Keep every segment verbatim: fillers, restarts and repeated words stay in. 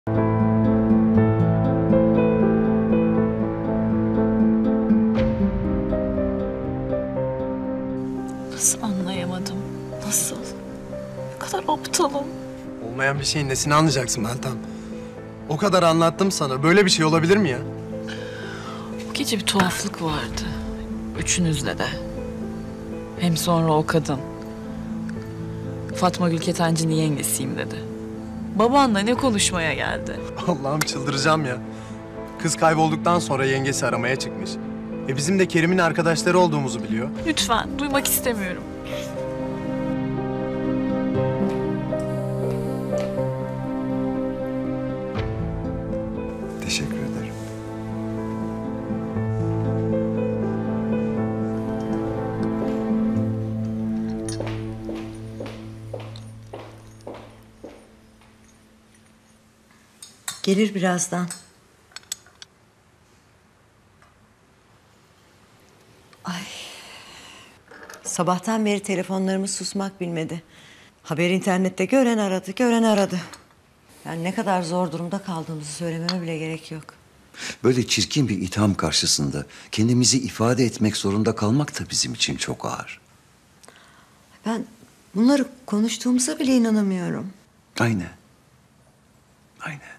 Nasıl anlayamadım? Nasıl? Ne kadar aptalım. Olmayan bir şeyin nesini anlayacaksın Meltem? O kadar anlattım sana. Böyle bir şey olabilir mi ya? Bu gece bir tuhaflık vardı. Üçünüzle de. Hem sonra o kadın. Fatma Gülketenci'nin yengesiyim dedi. Babanla ne konuşmaya geldi? Allah'ım çıldıracağım ya. Kız kaybolduktan sonra yengesi aramaya çıkmış. E bizim de Kerim'in arkadaşları olduğumuzu biliyor. Lütfen, duymak istemiyorum. Teşekkür ederim. Gelir birazdan. Ay. Sabahtan beri telefonlarımız susmak bilmedi. Haber internette gören aradı, gören aradı. Yani ne kadar zor durumda kaldığımızı söylememe bile gerek yok. Böyle çirkin bir itham karşısında kendimizi ifade etmek zorunda kalmak da bizim için çok ağır. Ben bunları konuştuğumuza bile inanamıyorum. Aynen. Aynen.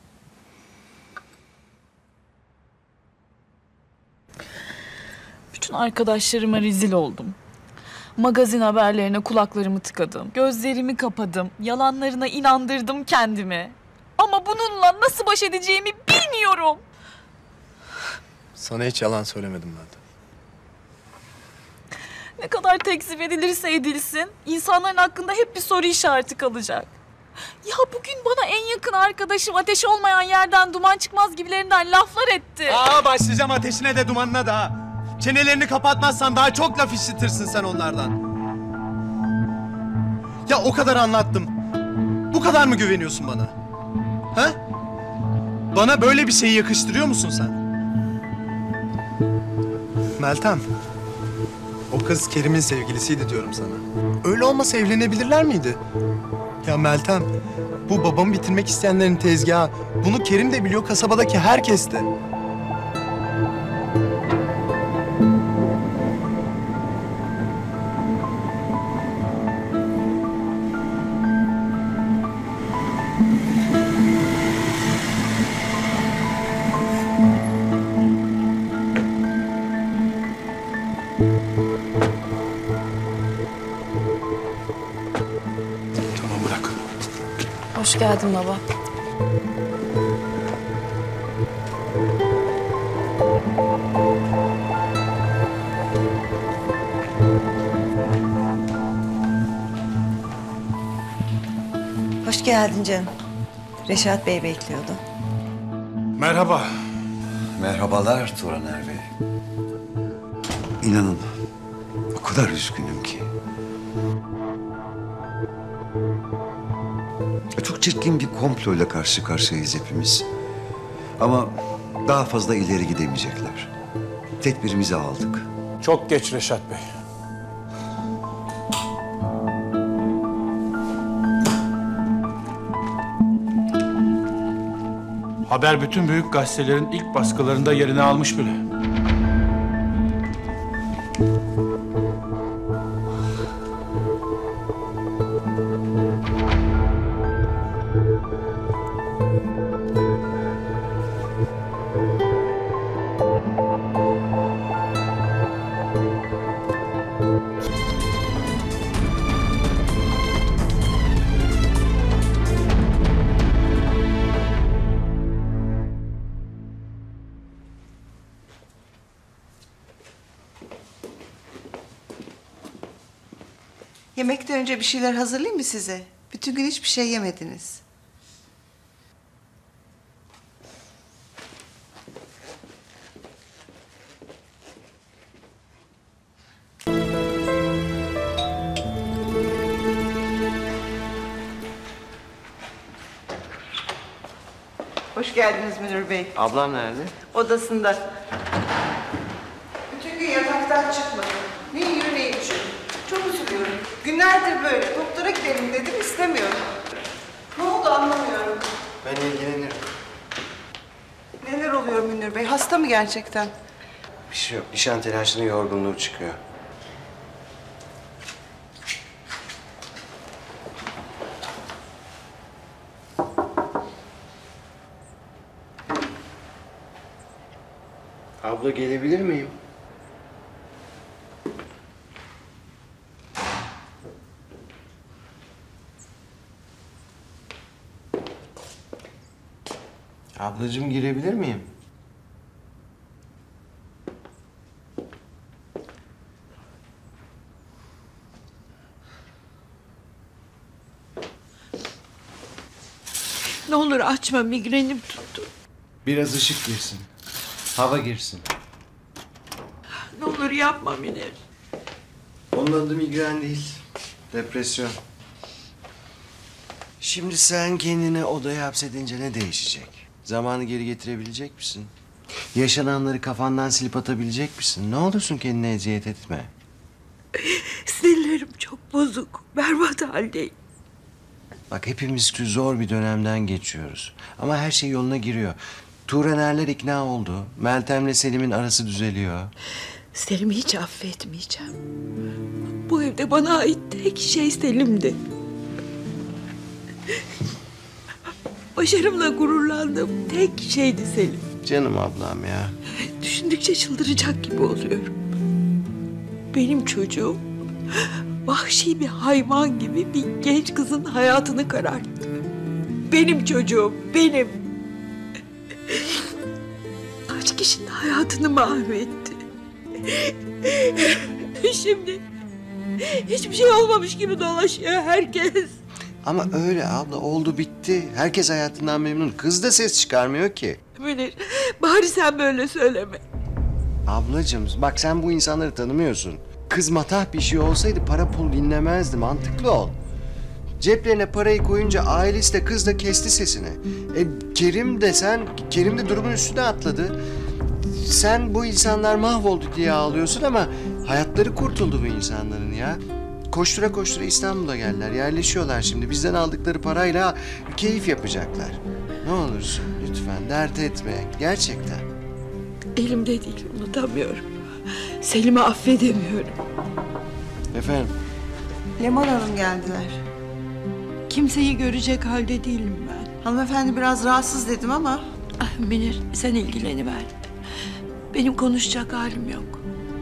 Bütün arkadaşlarıma rezil oldum. Magazin haberlerine kulaklarımı tıkadım. Gözlerimi kapadım. Yalanlarına inandırdım kendimi. Ama bununla nasıl baş edeceğimi bilmiyorum. Sana hiç yalan söylemedim Meltem. Ne kadar tekzip edilirse edilsin, insanların hakkında hep bir soru işareti kalacak. Ya bugün bana en yakın arkadaşım ateş olmayan yerden duman çıkmaz gibilerinden laflar etti. Aa başlayacağım ateşine de dumanına da ha. Çenelerini kapatmazsan daha çok laf işitirsin sen onlardan. Ya o kadar anlattım. Bu kadar mı güveniyorsun bana? Ha? Bana böyle bir şeyi yakıştırıyor musun sen? Meltem. O kız Kerim'in sevgilisiydi diyorum sana. Öyle olmasa evlenebilirler miydi? Ya Meltem, bu babamı bitirmek isteyenlerin tezgahı. Bunu Kerim de biliyor, kasabadaki herkes de. Tamam bırak. Hoş geldin baba. Hoş geldin canım. Reşat Bey bekliyordu. Merhaba. Merhabalar Turaner Bey. İnanın o kadar üzgünüm ki. Çok çirkin bir komployla karşı karşıyayız hepimiz. Ama daha fazla ileri gidemeyecekler. Tedbirimizi aldık. Çok geç Reşat Bey. Haber bütün büyük gazetelerin ilk baskılarında yerini almış bile. Yemekten önce bir şeyler hazırlayayım mı size? Bütün gün hiçbir şey yemediniz. Hoş geldiniz Münir Bey. Ablam nerede? Odasında. Bütün gün yataktan çıkmadı. Ne yiyor ne içiyor. Çok üzülüyorum. Günlerdir böyle. Doktora gidelim dedim istemiyorum. Ne oldu anlamıyorum. Ben ilgilenirim. Neler oluyor Münir Bey? Hasta mı gerçekten? Bir şey yok. Nişan telaşının yorgunluğu çıkıyor. Abla gelebilir miyim? Ablacığım girebilir miyim? Ne olur açma, migrenim tuttu. Biraz ışık girsin. Hava girsin. Ne olur yapma Münir. Onun adı migren değil. Depresyon. Şimdi sen kendini odaya hapsedince ne değişecek? Zamanı geri getirebilecek misin? Yaşananları kafandan silip atabilecek misin? Ne olursun kendine eziyet etme. Sinirlerim çok bozuk. Berbat haldeyim. Bak hepimiz zor bir dönemden geçiyoruz. Ama her şey yoluna giriyor. Turanerler ikna oldu. Meltem'le Selim'in arası düzeliyor. Selim'i hiç affetmeyeceğim. Bu evde bana ait tek şey Selim'di. Başarımla gururlandığım tek şeydi Selim. Canım ablam ya. Düşündükçe çıldıracak gibi oluyorum. Benim çocuğum vahşi bir hayvan gibi bir genç kızın hayatını kararttı. Benim çocuğum, benim. Kaç kişinin hayatını mahvetti. Şimdi hiçbir şey olmamış gibi dolaşıyor herkes. Ama öyle abla oldu bitti. Herkes hayatından memnun. Kız da ses çıkarmıyor ki. Münir, bari sen böyle söyleme. Ablacığım bak sen bu insanları tanımıyorsun. Kız matah bir şey olsaydı para pul dinlemezdi. Mantıklı ol. Ceplerine parayı koyunca ailesi de kız da kesti sesini. E, Kerim de sen, Kerim de durumun üstüne atladı. Sen bu insanlar mahvoldu diye ağlıyorsun ama hayatları kurtuldu bu insanların ya. Koştura koştura İstanbul'a geldiler. Yerleşiyorlar şimdi. Bizden aldıkları parayla keyif yapacaklar. Ne olursun lütfen dert etme. Gerçekten. Elimde değil, unutamıyorum. Selim'i affedemiyorum. Efendim? Leman Hanım geldiler. Kimseyi görecek halde değilim ben. Hanımefendi biraz rahatsız dedim ama... Ah, Münir, sen ilgileniver. Benim konuşacak halim yok.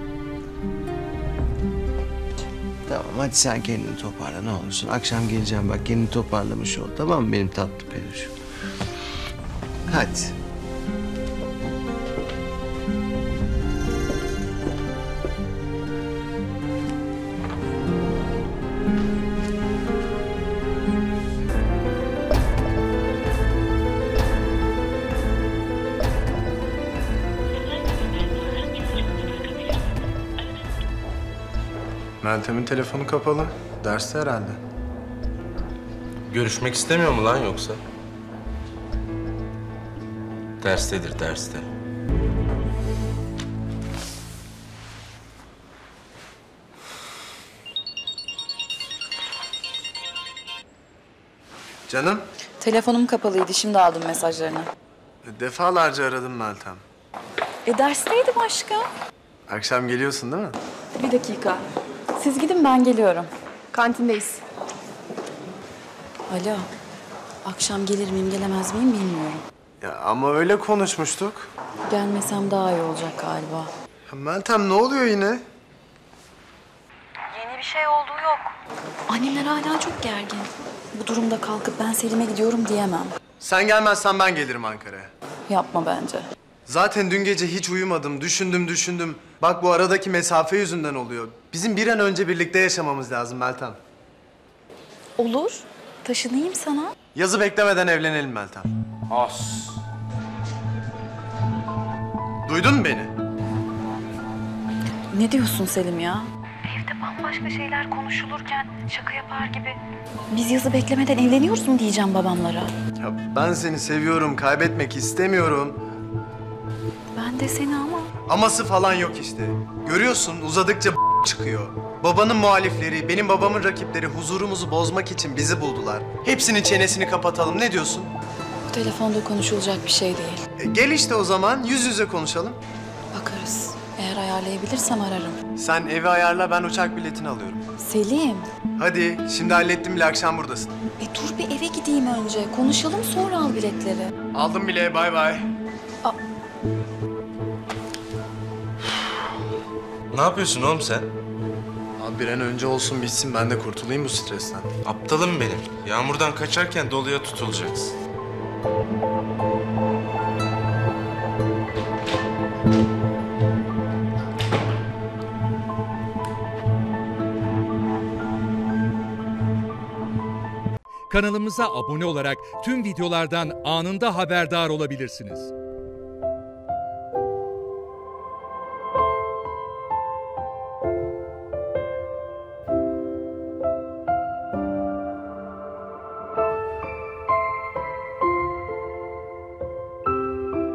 Tamam hadi sen kendini toparla ne olursun. Akşam geleceğim bak kendini toparlamış ol. Tamam mı benim tatlı peluşum? Hadi. Meltem'in telefonu kapalı. Derste herhalde. Görüşmek istemiyor mu lan yoksa? Derstedir, derste. Canım, Telefonum kapalıydı. Şimdi aldım mesajlarını. defalarca aradım Meltem. E dersteydim aşkım. Akşam geliyorsun değil mi? Bir dakika. Siz gidin ben geliyorum. Kantindeyiz. Alo. Akşam gelir miyim gelemez miyim bilmiyorum. Ya ama öyle konuşmuştuk. Gelmesem daha iyi olacak galiba. Ya Meltem ne oluyor yine? Yeni bir şey olduğu yok. Annemler hala çok gergin. Bu durumda kalkıp ben Selim'e gidiyorum diyemem. Sen gelmezsen ben gelirim Ankara'ya. Yapma bence. Zaten dün gece hiç uyumadım. Düşündüm düşündüm. Bak bu aradaki mesafe yüzünden oluyor. Bizim bir an önce birlikte yaşamamız lazım Meltem. Olur. Taşınayım sana. Yazı beklemeden evlenelim Meltem. As. Duydun mu beni? Ne diyorsun Selim ya? Evde bambaşka şeyler konuşulurken şaka yapar gibi. Biz yazı beklemeden evleniyoruz mu diyeceğim babamlara. Ya ben seni seviyorum, kaybetmek istemiyorum. Ben de seni ama. Aması falan yok işte. Görüyorsun uzadıkça çıkıyor. Babanın muhalifleri, benim babamın rakipleri huzurumuzu bozmak için bizi buldular. Hepsinin çenesini kapatalım. Ne diyorsun? Bu telefonda konuşulacak bir şey değil. E, gel işte o zaman yüz yüze konuşalım. Bakarız. Eğer ayarlayabilirsem ararım. Sen evi ayarla, ben uçak biletini alıyorum. Selim. Hadi, şimdi hallettim bile, akşam buradasın. E dur bir eve gideyim önce. Konuşalım sonra al biletleri. Aldım bile, bay bay. Ne yapıyorsun oğlum sen? Abi bir an önce olsun bitsin, ben de kurtulayım bu stresten. Aptalım benim. Yağmurdan kaçarken doluya tutulacaksın. Kanalımıza abone olarak tüm videolardan anında haberdar olabilirsiniz.